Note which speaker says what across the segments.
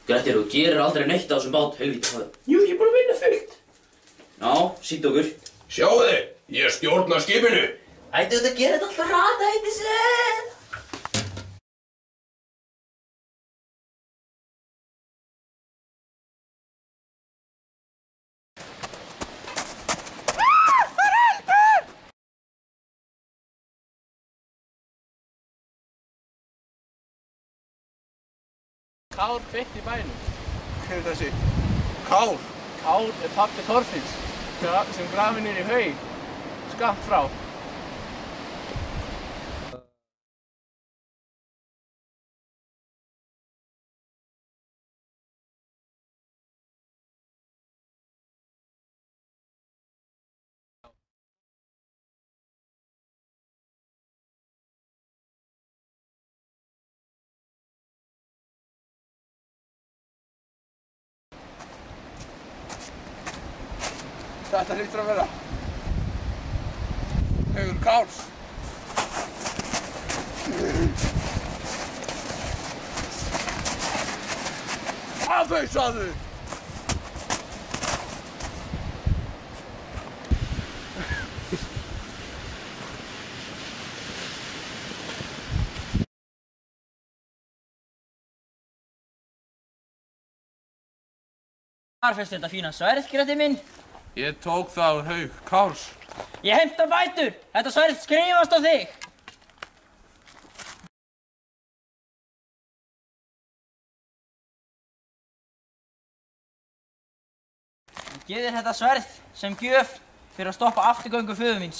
Speaker 1: Grettir, þú gerir aldrei neitt á þessum bát, helvíti hvað.
Speaker 2: Jú, ég er búinn að vinna fullt.
Speaker 1: Já, sýndu okkur.
Speaker 2: Sjáðu, ég stjórna skipinu.
Speaker 1: Ættu þetta að gera þetta alltaf rata, heiti sér.
Speaker 3: Kár kveikt í bænum.
Speaker 4: Hver er þessi? Kár?
Speaker 3: Kár er pabbi Þorfinns sem grafinn er í haug, skammt frá.
Speaker 4: Þetta hlýtur að vera haugur Kárs. Afhauðsaðu!
Speaker 5: Hvar fyrst þetta fína sverð, Grettir minn?
Speaker 4: Ég tók það úr haug Kárs.
Speaker 5: Ég heimta bætur! Þetta sverð skrifast á þig! Ég gef þér þetta sverð sem gjöf fyrir að stoppa afturgöngu föður míns.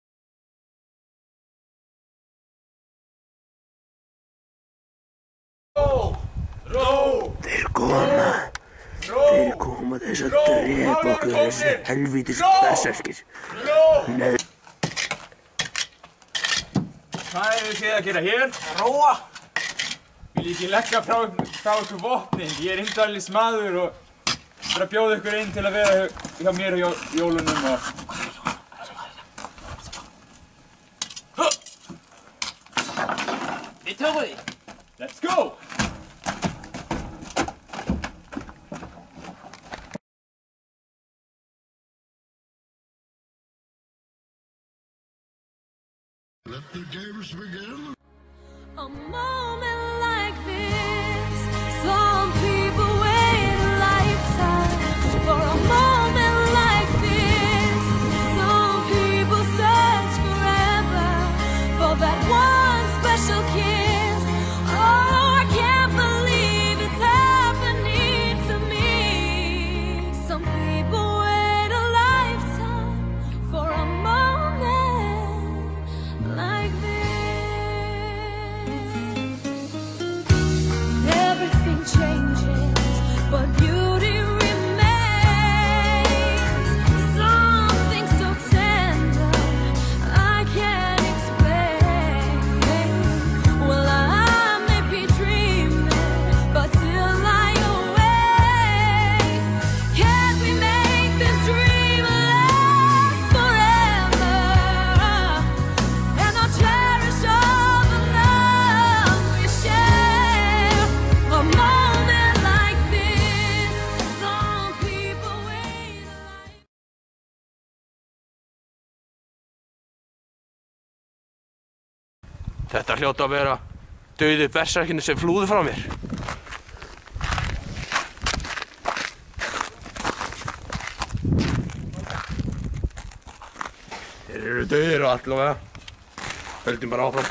Speaker 6: Þeir koma þess að drepa okkur þessi helvítis berserkir. Nei.
Speaker 3: Hvað eruð þið að gera hér?
Speaker 5: Róa!
Speaker 3: Vil ég ekki leggja frá ykkur vopnin? Ég er indælis maður og bara að bjóða ykkur inn til að vera hjá mér á jólunum og...
Speaker 5: Við tökum því!
Speaker 3: Let's go!
Speaker 7: Let the games begin.
Speaker 8: A moment like this, some people wait a lifetime for a moment like this. Some people search forever for that one special kiss. Oh, I can't believe it's happening to me. Some people wait a lifetime for a moment like this. Everything changes, but beauty remains. Something so tender I can't explain. Well, I may be dreaming, but till I awake, can't we make this dream last forever? And I'll cherish all the love we share. A moment like this, some people wait a life.
Speaker 4: Þetta hljóta að vera dauðu berserkirnir sem flúðu frá mér. Þeir eru dauðir og allavega. Höldum bara áfram.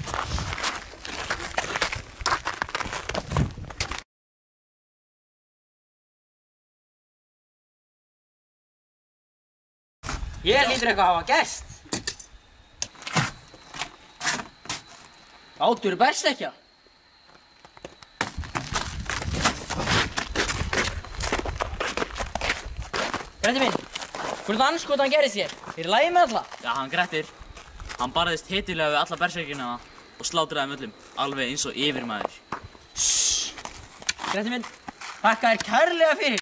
Speaker 5: Hér hlýtur eitthvað að hafa gerst. Bátur berserkja. Grettir minn, hvernig andskotan gerðist hér? Er í lagi með alla?
Speaker 1: Já, hann Grettir. Hann barðist hetilega við alla berserkina og slátraði öllum, alveg eins og yfirmaður.
Speaker 5: Grettir minn, þakka þér kærlega fyrir.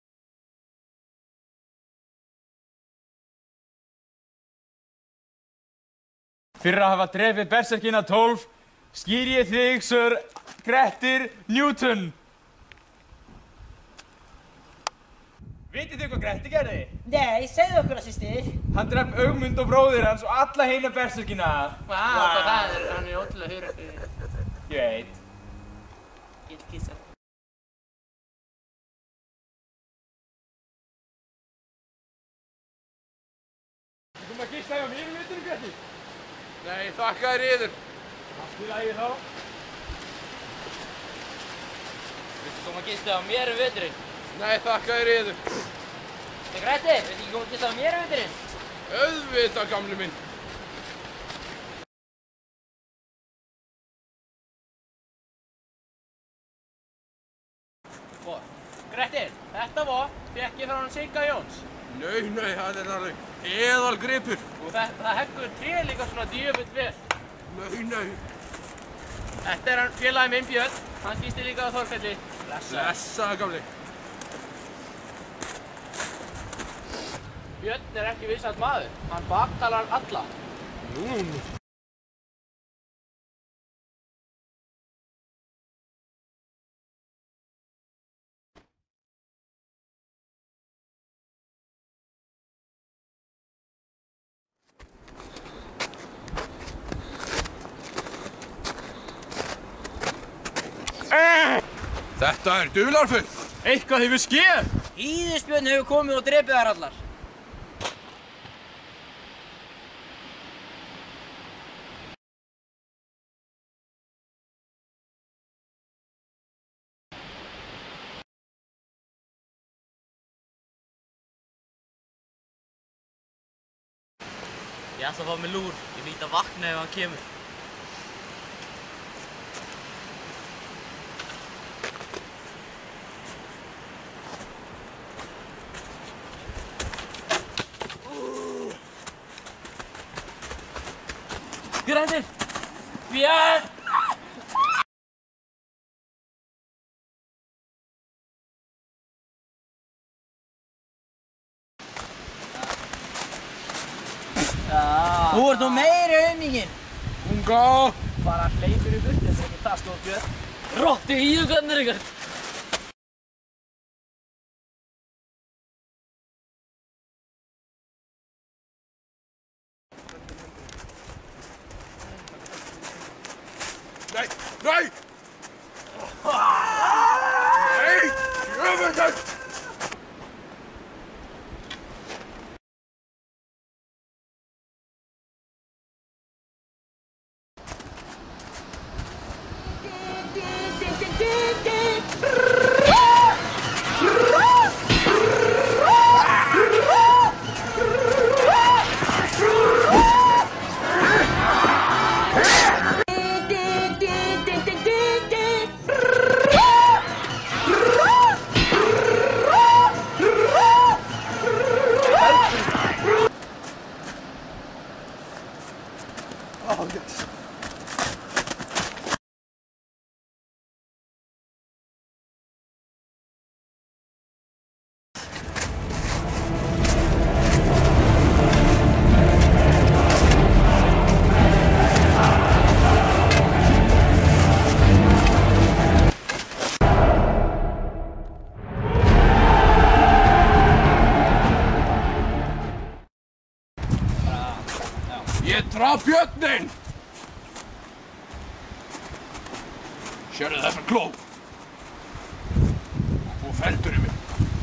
Speaker 3: Fyrir að hafa drepið berserkina 12 skýr ég þig, Sir Grettir Newton. Vitið þið hvað Gretti gerði?
Speaker 5: Nei, segðu okkur það, systir.
Speaker 3: Hann draf Ögmund og bróðir hans og alla heina berserkina.
Speaker 9: Hann er ótrúlega hurandi.
Speaker 3: Ég veit.
Speaker 9: Ég vil kissa.
Speaker 3: Þú kom að gista hjá mér í veturinn, Gretti?
Speaker 4: Nei, þakka þér yður.
Speaker 3: Allt í lagi þá.
Speaker 5: Viltu koma að gista á mér veturinn?
Speaker 4: Nei, þakka þér yður.
Speaker 5: Gretti, viltu ekki koma að gista á mér veturinn?
Speaker 4: Auðvitað, gamli minn.
Speaker 9: Gretti, þetta fékk ég frá hann Sigga Jóns.
Speaker 4: Nei, það er alveg eðalgripur.
Speaker 9: Og það heggur tré líka svona djöfull vel.
Speaker 4: Nei.
Speaker 9: Þetta er hann félagi minn Björn. Hann gisti líka á Þórfelli.
Speaker 4: Blessaði, gamli.
Speaker 9: Björn er ekki vinsæll maður. Hann baktalar alla.
Speaker 4: Nú. Þetta er dularfull.
Speaker 3: Eitthvað hefur skeð.
Speaker 5: Íðisbjörn hefur komið og drepið þær allar.
Speaker 1: Ég ætla að fá mig lúr. Ég veit að vakna ef hann kemur. Gretti! Björn!
Speaker 5: Þú ert nú meiri auminginn.
Speaker 4: Unga!
Speaker 5: Bara hleypur í burtu, þetta er ekki það stóð Björn.
Speaker 1: Rotti í hvernig ykkar!
Speaker 4: Nei! Nei! Jöfnveld! Ég draf björninn! Sérðu þessa kló? Og feldur í mig.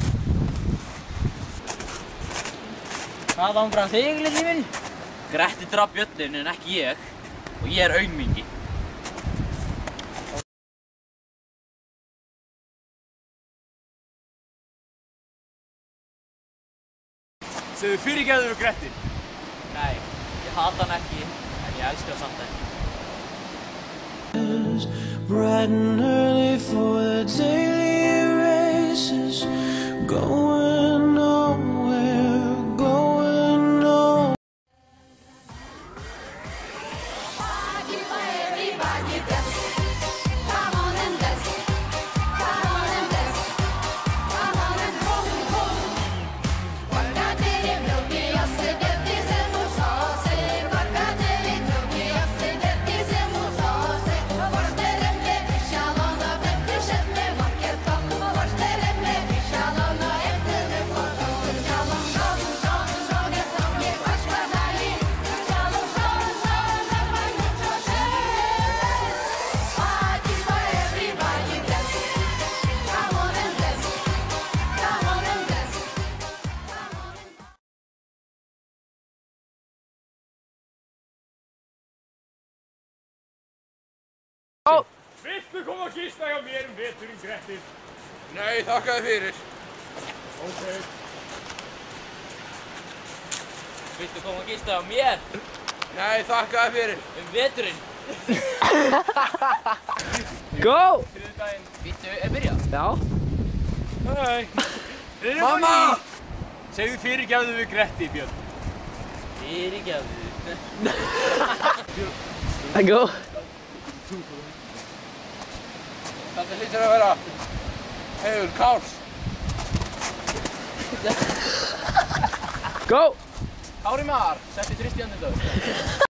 Speaker 5: Hvað angrar þig, litli minn?
Speaker 1: Gretti draf björninn en ekki ég. Og ég er aumingi.
Speaker 3: Segðu fyrirgefðu við Gretti.
Speaker 1: Nei, ég hata hann ekki, en ég elska hann samt ekki.
Speaker 10: Bright and early for the daily races, going nowhere, going nowhere.
Speaker 8: Everybody dance, come on and dance, come on and dance, come on and boom, boom. Guardate blu che se detti se musose, guardate blu che se detti se musose. Guarderemle shalom da detti shetme marketo, guarderemle shalom da etti
Speaker 3: Viltu koma að gista hjá mér veturinn, Grettir?
Speaker 4: Nei, þakka þér fyrir.
Speaker 3: Ok.
Speaker 1: Viltu koma að gista á mér
Speaker 4: Nei, þakka þér fyrir.
Speaker 1: veturinn?
Speaker 11: Go!
Speaker 3: Þriðjudaginn.
Speaker 1: Býttu, er byrjað?
Speaker 11: Já.
Speaker 3: Hei.
Speaker 4: Mamma!
Speaker 3: Segðu fyrirgefðu við Gretti, Björn.
Speaker 1: Fyrirgefðu.
Speaker 11: Go!
Speaker 4: Þetta hlýtur að vera heiður Kárs.
Speaker 11: Go!
Speaker 9: Kári Mar, setti þrist í andlitið.